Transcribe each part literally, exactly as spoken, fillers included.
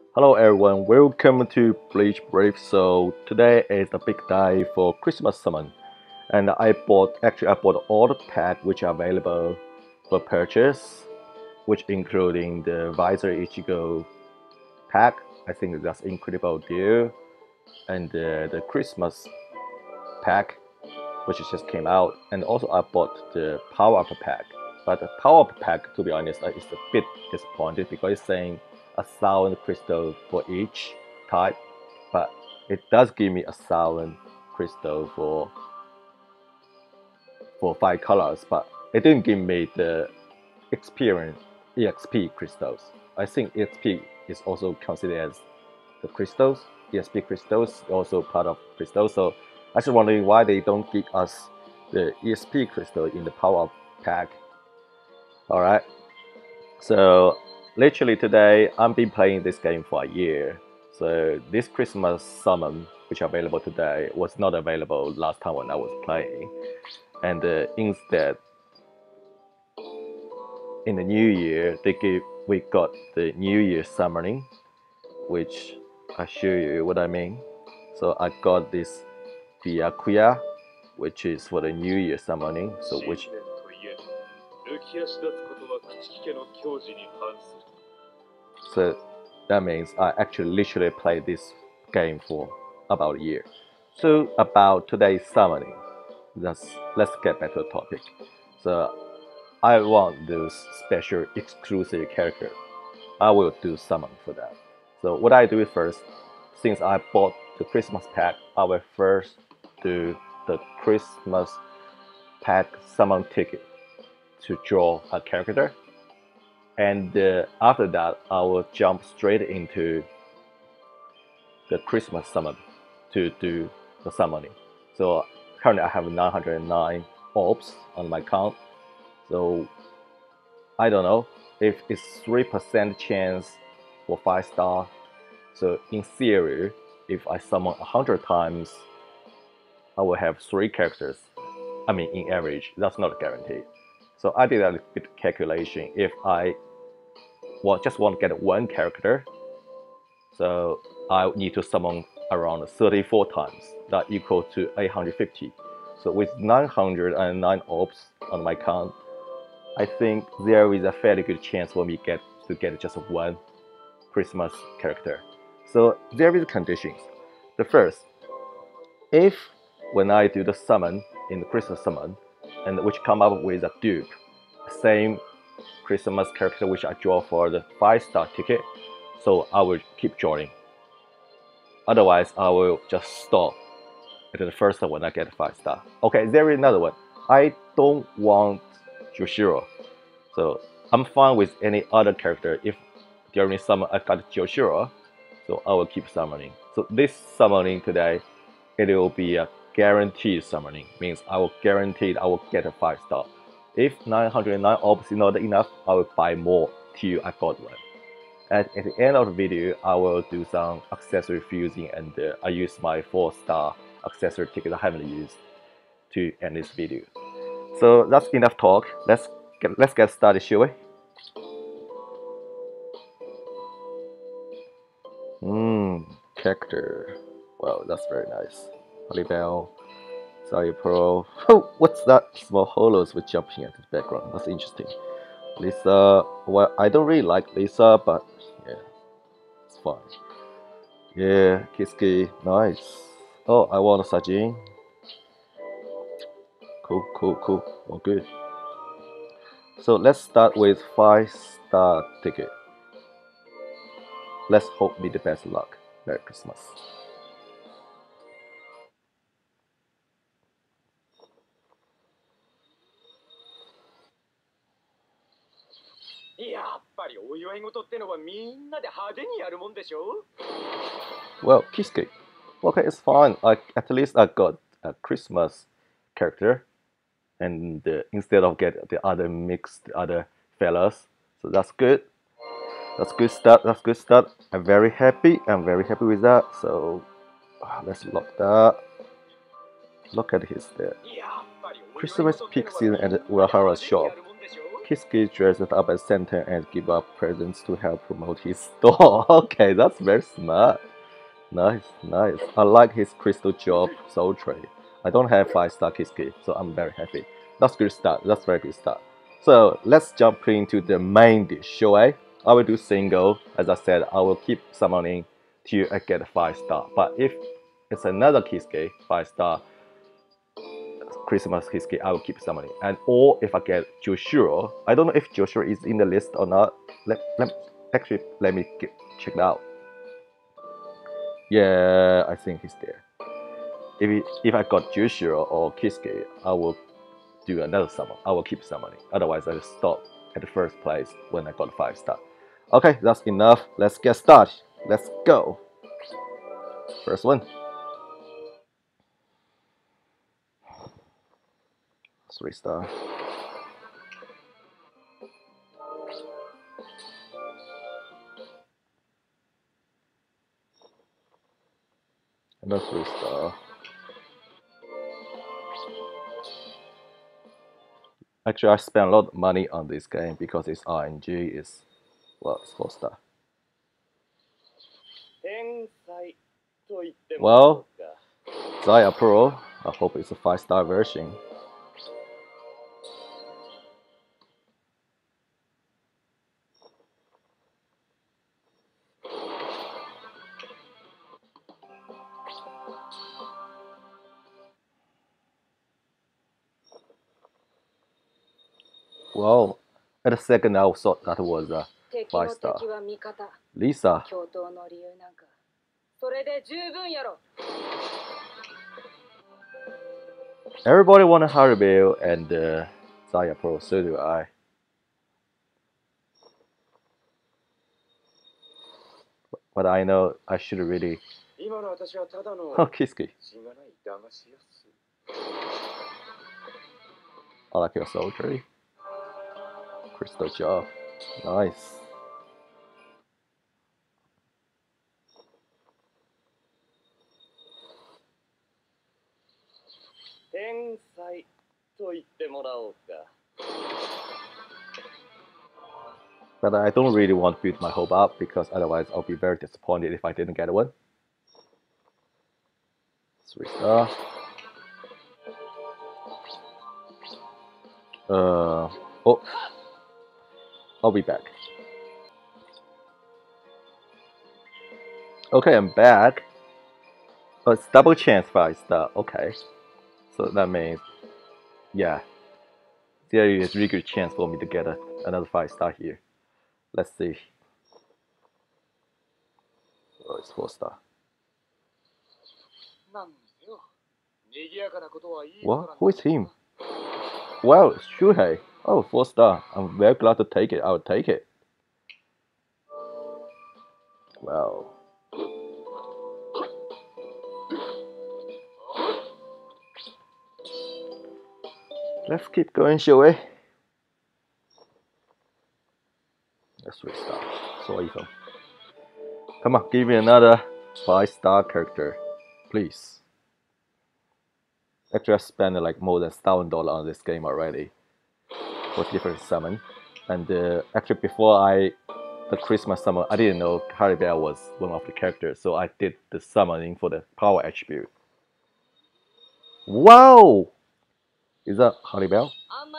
Hello everyone, welcome to Bleach Brief. So today is the big day for Christmas summon, and I bought actually I bought all the pack which are available for purchase, which including the Visor Ichigo pack. I think that's incredible deal, and uh, the Christmas pack which just came out, and also I bought the Power Up pack. But the Power Up pack, to be honest, uh, is a bit disappointed because it's saying a thousand crystal for each type, but it does give me a thousand crystal for for five colors, but it didn't give me the experience E X P crystals. I think E X P is also considered as the crystals. E X P crystals also part of crystals. So I was wondering why they don't give us the E X P crystal in the power up pack. All right. So literally today I've been playing this game for a year. So this Christmas summon, which available today, was not available last time when I was playing. And uh, instead, in the new year, they give we got the New Year summoning, which I show you what I mean. So I got this Byakuya, which is for the New Year summoning. So which so that means I actually literally played this game for about a year. So about today's summoning, let's let's get back to the topic. So I want those special exclusive character. I will do summon for that. So what I do first, since I bought the Christmas pack, I will first do the Christmas pack summon ticket to draw a character, and uh, after that I will jump straight into the Christmas summon to do the summoning. So currently I have nine hundred nine orbs on my account. So I don't know if it's three percent chance for five star. So in theory, if I summon one hundred times, I will have three characters. I mean, in average, that's not guaranteed. So I did a bit calculation. If I want, just want to get one character, so I need to summon around thirty-four times. That equal to eight hundred fifty. So with nine hundred nine orbs on my account, I think there is a fairly good chance for me get to get just one Christmas character. So there is conditions. The first, if when I do the summon in the Christmas summon, and which come up with a dupe, same Christmas character which I draw for the five star ticket, so I will keep drawing. Otherwise, I will just stop at the first one when I get five star. Okay, there is another one. I don't want Joshiro, so I'm fine with any other character. If during summon I got Joshiro, so I will keep summoning. So this summoning today, it will be a guaranteed summoning. Means I will guarantee I will get a five star. If nine hundred nine orbs is not enough, I will buy more till I got one. And at the end of the video, I will do some accessory fusing, and uh, I use my four star accessory ticket I haven't used to end this video. So that's enough talk. Let's get, let's get started, shall we? Mmm, character. Wow, that's very nice. Holybell, Sorry Pro. Oh, what's that? Small hollows with jumping at the background. That's interesting. Lisa, well, I don't really like Lisa, but yeah, it's fine. Yeah, Kiski, nice. Oh, I want a Sajin. Cool, cool, cool. Oh, good. So let's start with five star ticket. Let's hope me the best luck. Merry Christmas. やっぱりお祝い事ってのはみんなで派手にやるもんでしょ Well, Kiski. Okay, it's fine. I, at least I got a Christmas character, and uh, instead of get the other mixed other fellas, so that's good. That's good start. That's good start. I'm very happy. I'm very happy with that. So uh, let's lock that. Look at his there. Christmas peak season at Urahara's shop. Kiski dresses up as Santa and give up presents to help promote his store. Okay, that's very smart. Nice, nice. I like his crystal job soul trade. I don't have five star Kiski, so I'm very happy. That's good start. That's very good start. So let's jump into the main dish, shall I? I will do single. As I said, I will keep summoning till I get five star. But if it's another Kiski, five star Christmas Kiski, I will keep summoning. And or if I get Joshua, I don't know if Joshua is in the list or not. Let, let actually let me get, check it out. Yeah, I think he's there. If it, if I got Joshua or Kiski, I will do another summon. I will keep summoning. Otherwise, I will stop at the first place when I got five star. Okay, that's enough. Let's get started. Let's go. First one. Three star. Another three star. Actually, I spent a lot of money on this game because its R N G is, well, it's four star. Well, Zaya Pro, I hope it's a five star version. Well, at the second I thought that was a five star. Lisa. Everybody want a Haribel and uh, Zaya Pro, so do I. But I know I should really. Oh, Kiski. I like your soldier. Crystal job. Nice. But I don't really want to build my hope up because otherwise I'll be very disappointed if I didn't get one. Three star. Uh oh. I'll be back. Okay, I'm back. Oh, it's double chance five star. Okay. So that means, yeah, there is really good chance for me to get a, another five star here. Let's see. Oh, it's four star. What? Who is him? Well, Shuhei. Oh, four star. I'm very glad to take it. I'll take it. Well. Let's keep going, shall we? That's three star. So evil. Come on, give me another five star character, please. Actually, I spent like more than thousand dollars on this game already for different summon. And uh, actually, before I the Christmas summon, I didn't know Haribel was one of the characters, so I did the summoning for the power attribute. Wow! Is that Haribel?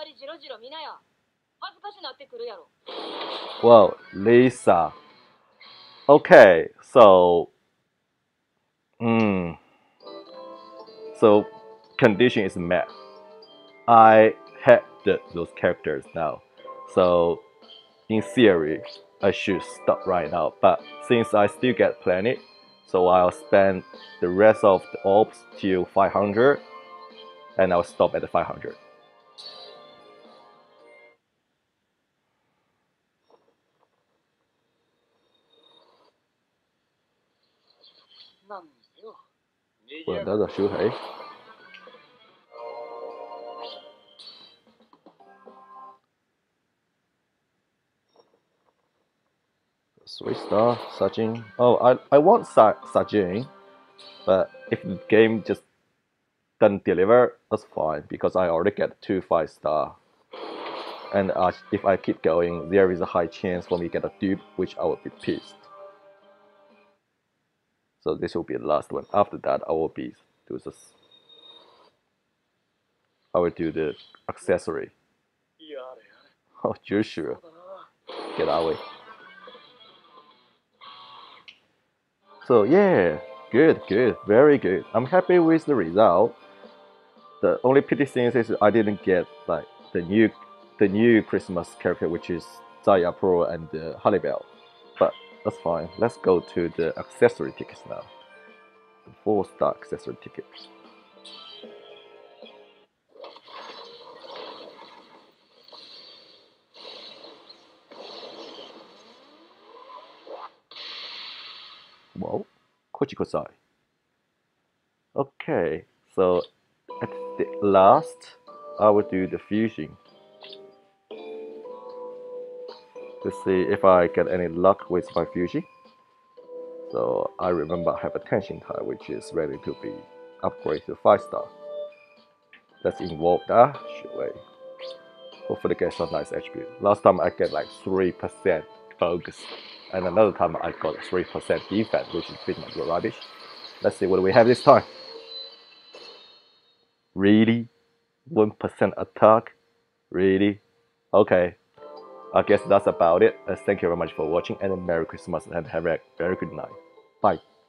Well, Lisa. Okay, so, hmm. So, condition is met. I had the, those characters now, so in theory, I should stop right now. But since I still get planet, so I'll spend the rest of the orbs till five hundred, and I'll stop at the five hundred. Well, another Shuhei. Three star Sajin. Oh, I I want Sa Sajin, but if the game just doesn't deliver, that's fine because I already get two five star. And uh, if I keep going, there is a high chance for me to get a dupe, which I will be pissed. So this will be the last one. After that, I will be do this. I will do the accessory. やれやれ Oh, you're sure? だな Get away. So yeah, good, good, very good. I'm happy with the result. The only pity thing is I didn't get like the new, the new Christmas character, which is Zaya Pro and uh, Hallibell. But that's fine. Let's go to the accessory tickets now. The four star accessory tickets. Whoa, Kochiko-sai. Okay, so at the last, I will do the fusion. To see if I get any luck with my fusion. So I remember I have a tension tie which is ready to be upgraded to five star. Let's involve that. Should wait. Hopefully get some nice H P. Last time I get like three percent focus, and another time I got three percent defense, which is pretty much rubbish. Let's see what do we have this time. Really? one percent attack? Really? Okay. I guess that's about it. Uh, thank you very much for watching, and Merry Christmas, and have a very good night. Bye.